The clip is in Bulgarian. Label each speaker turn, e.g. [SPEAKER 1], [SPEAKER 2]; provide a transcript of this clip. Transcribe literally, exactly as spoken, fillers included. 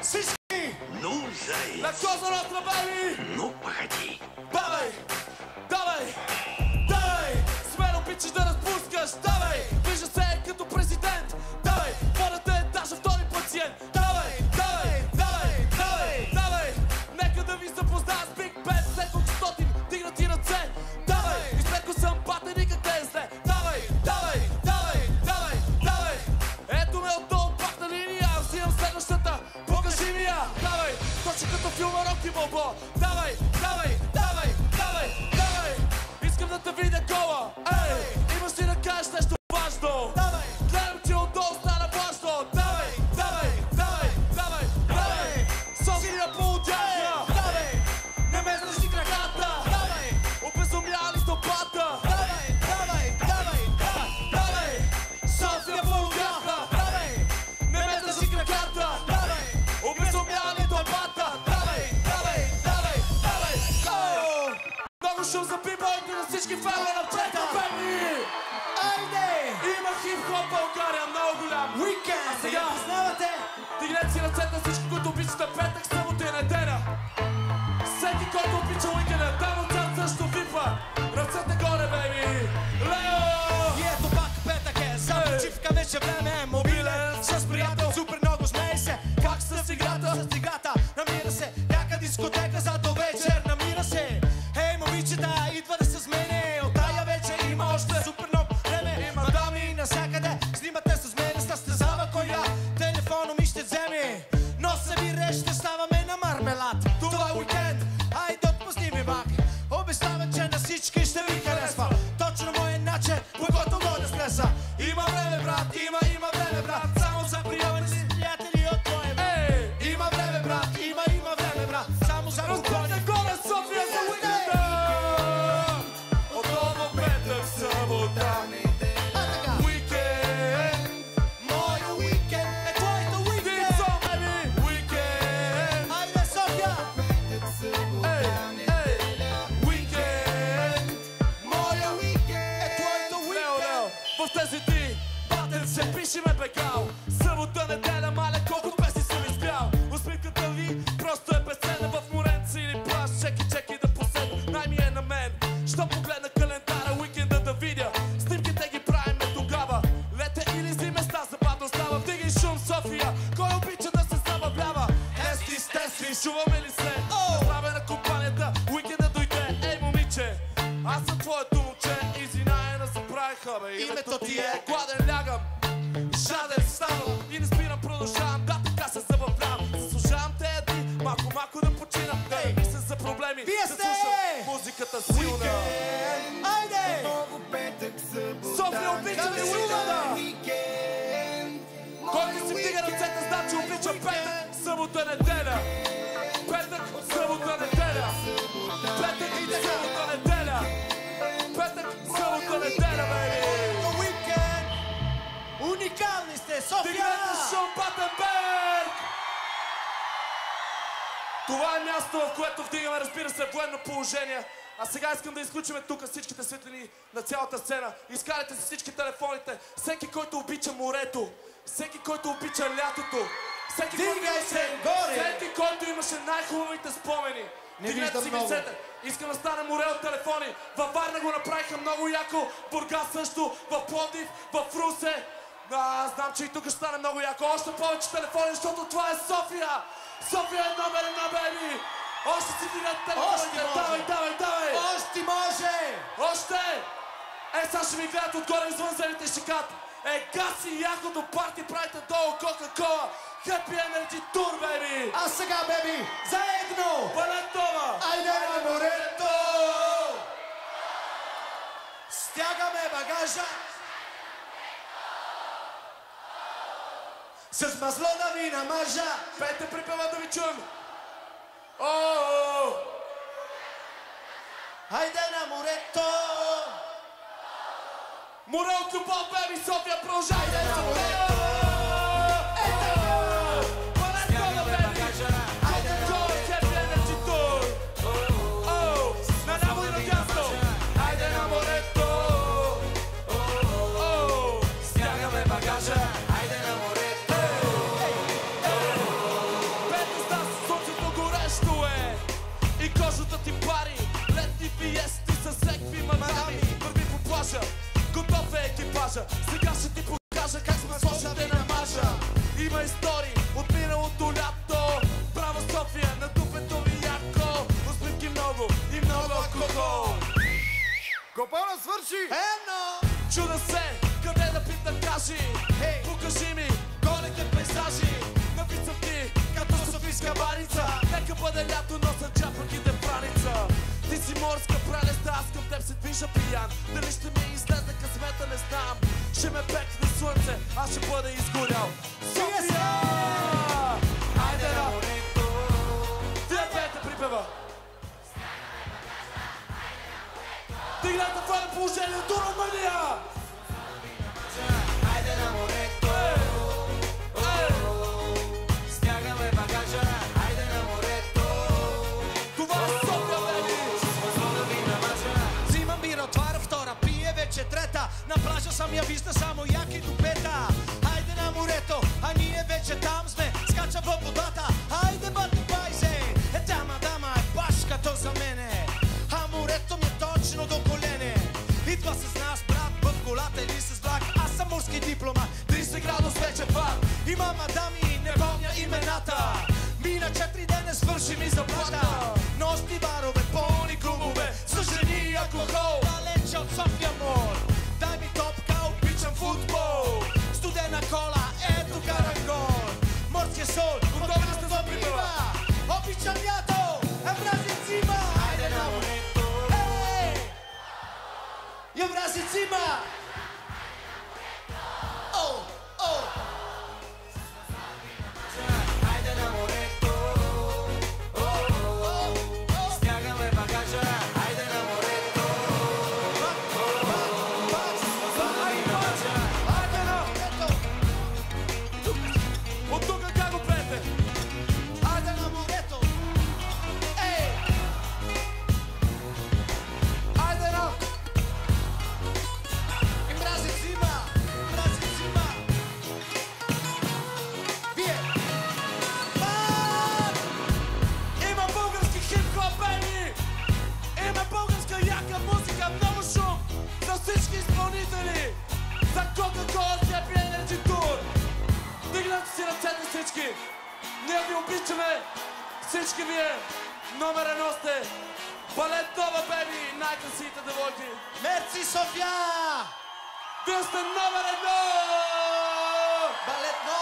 [SPEAKER 1] Всички!
[SPEAKER 2] Ну, заяц!
[SPEAKER 1] На коза ростра, бейби!
[SPEAKER 2] Ну, погоди!
[SPEAKER 1] Давай! Давай! Давай! Смело обичаш да разпускаш! Давай! Вижда се като президент! Давай! Водата е даже втори пациент! Давай! Давай! Давай! Давай! Давай! Нека да ви запозная с Big Ben! След колкостотин дигнати ръце! Давай! Излеко съм патен и къде е зле! Давай! Давай! Давай! Давай! Давай! Ето ме отдолу пак на линия! Взимам следващата! Покажи ми я! Давай! Точно като филма Роки Балбоа! Давай! Давай! Давай! Давай! Давай! Искам да те видя гола! Ей! Имаш ли да кажеш нещо важно? Давай! Гледам ти отдолу, стана важно! Давай! Давай! Давай! Давай! Давай! София полудяха! Давай! Не ме задържи краката! Давай! Обезумяли стопата! Давай! Давай! Давай! Давай! София полудяха! Давай! Не ме задържи краката! Давай! Обезумяли стопата! Давай! Давай! Давай! Давай! Много шум за бибойте на всички фенове на Плета, бейби! Айде! Има хип-хоп България, много голям! Уикенд! А сега познавате? Дигнете си ръцете всички, които обичате петък, събота и неделя! Всеки, който обича уикенда, там отзад също випа! Ръцете горе, бейби! Лео!
[SPEAKER 3] И ето пак петък е, за почивка вече време е мобилен. С приятел супер много смей се, как с играта, с играта намира се, някъде дискотека за до вечер намира се. Хей, момичета, идва да се смене, от тая вече има още супер много време. Има дами навсякъде, снимате с мене, състезава коя телефона ми ще вземе. Но събираш, ще ставаме на мармелад. Това е уикенд, айде отпусни ми бак. Обещавам, че на всички ще ви харесва. Точно моя начин, по който гоня стреса. Има време, брат, има, има време, брат. Само за приемане си приятели от твоя време. Има време, брат, има, има време, брат. Само за
[SPEAKER 1] Разгоня горе София за уикенда! Отново петък, събота, уикенд!
[SPEAKER 3] моя уикенд е твоето уикенд.
[SPEAKER 1] Дицо, бейби! Уикенд!
[SPEAKER 3] Айде, София!
[SPEAKER 1] Ей, ей! Уикенд!
[SPEAKER 3] Моя уикенд е твоето
[SPEAKER 1] Лео, Лео,
[SPEAKER 3] уикенд.
[SPEAKER 1] в тези дни батен се пише ме бегал. Събота, неделя, маля, колко песни съм изпял. Усмивката ви просто е безценна в моренци или плаж. Чеки, чеки да поседна, най-ми е на мен. Що погледна календара, уикенда да видя. Снимките ги правиме тогава. Лете или зиме, ста забавно става. Вдигай шум, София, кой обича да се забавлява? Ести, стеси, чуваме ли се? Направена компанията, уикенда дойде. Ей, момиче, аз съм твоето момче. Извинай, не забравиха, бе. Името ти е гладен, лягам. Жаден ставам и не спирам, продължавам. Да, така се забавлявам. Заслужавам те дни, малко-малко да почина. Да не мисля за проблеми,
[SPEAKER 3] Вие
[SPEAKER 1] да
[SPEAKER 3] сте!
[SPEAKER 1] слушам музиката силна.
[SPEAKER 3] Айде!
[SPEAKER 1] София, обича ли уикенда? Който си вдига ръцете, значи обича петък, събота, неделя. Петък, събота, неделя. Петък, събота, неделя. Петък, събота, неделя, бейби.
[SPEAKER 3] Уикенд! Уникални сте, София!
[SPEAKER 1] Дигнете шум, Батенберг! Това е място, в което вдигаме, разбира се, военно положение. А сега искам да изключим тук всичките светлини на цялата сцена. Изкарайте си всички телефоните. Всеки, който обича морето, всеки, който обича лятото, всеки, който
[SPEAKER 3] Дигай
[SPEAKER 1] имаше,
[SPEAKER 3] се горе!
[SPEAKER 1] всеки, който имаше най-хубавите спомени.
[SPEAKER 3] Не
[SPEAKER 1] Дигнете
[SPEAKER 3] виждам
[SPEAKER 1] си
[SPEAKER 3] много.
[SPEAKER 1] ръцете. Искам да стане море от телефони. Във Варна го направиха много яко, в Бургас също, в Пловдив, в Русе. А, знам, че и тук ще стане много яко. Още повече телефони, защото това е София! София е номер една, бейби! Още си дигат
[SPEAKER 3] Още
[SPEAKER 1] телефоните!
[SPEAKER 3] може!
[SPEAKER 1] Давай, давай, давай!
[SPEAKER 3] Още може!
[SPEAKER 1] Още! Е, сега ще ми гледат отгоре извънземните и ще кажат: е, гаси якото парти, правите долу Кока-Кола! Happy Energy Tour, бейби!
[SPEAKER 3] А сега, беби, заедно!
[SPEAKER 1] Балетова!
[SPEAKER 3] Айде на морето! Стягаме багажа! С масло да ви намажа!
[SPEAKER 1] Пейте припева да ви чуем! О-о-о!
[SPEAKER 3] Айде на морето!
[SPEAKER 1] Море от любов, бейби! София, продължайте
[SPEAKER 3] Айде
[SPEAKER 1] да
[SPEAKER 3] на
[SPEAKER 1] се
[SPEAKER 3] морето!
[SPEAKER 1] Балетова, бейби! Кока-Кола, Happy Energy Tour! О, на ляво и надясно! Айде на морето! О,
[SPEAKER 3] Стягаме багажа! Айде на морето!
[SPEAKER 1] е лято, носа джапък и депраница. Ти си морска прелест, аз към теб се движа пиян. Дали ще ми излезе късмета, не знам. Ще ме пекне слънце, аз ще бъда изгорял. София! Айде на морето! Тия двете припева! Дигнете това е положението, Румъния!
[SPEAKER 3] Айде на морето! Стягаме багажа! Айде на морето!
[SPEAKER 1] Това е София, беби!
[SPEAKER 3] Позволя ви намаза! Взимам бира, отваря втора, пие вече трета. На плажа съм я вижда само яки до пета. Айде на морето, а ние вече там сме. Скача във водата, айде бати байзе. Е дама, дама, е баш като за мене. А морето ми е точно до колене. Идва с нас брат в колата или с влак. Аз съм морски дипломат, трийсет градус вече пак. Има мадами, не помня имената. Мина четири дена, свърши ми заплата. Нощни барове, пълни клубове, с жени и алкохол. Далече от София мор. Дай ми топка, обичам футбол. Студена кола, ето карангол. Морския сол, готови да сте за прибива. Обичам лято, евразия зима. Айде на морето. Ей! Евразия зима. О, о. Айде на морето. О, о, о. Стягаме багажа. Айде на морето.
[SPEAKER 1] Айде на! От тук как го пеете?
[SPEAKER 3] Айде на морето. Ей!
[SPEAKER 1] Айде на!
[SPEAKER 3] И мрази зима. Мрази зима. Вие. Мак!
[SPEAKER 1] Има български хип-хоп, беби! Има българска яка музика, много шум за всички изпълнители! За Coca-Cola Happy Energy Tour! Дигнете си ръцете всички! Ние ви обичаме! Всички вие! Номер едно сте! Балет Нова, беби! Най-красивите девойки!
[SPEAKER 3] Мерци София!
[SPEAKER 1] Вие сте номер едно!
[SPEAKER 3] Балет Нова!